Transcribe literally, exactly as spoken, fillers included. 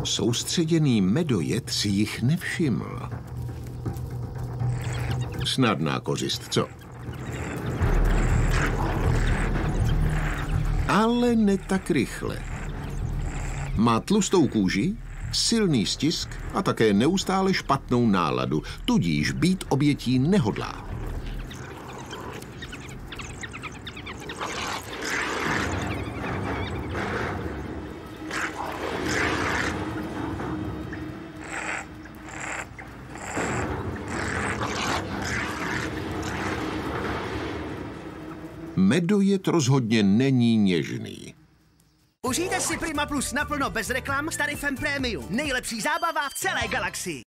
soustředěný medojed si jich nevšiml. Snadná kořist, co? Ale ne tak rychle. Má tlustou kůži, silný stisk a také neustále špatnou náladu, tudíž být obětí nehodlá. Medojed rozhodně není něžný. Užijte si Prima Plus naplno bez reklam s tarifem Premium. Nejlepší zábava v celé galaxii.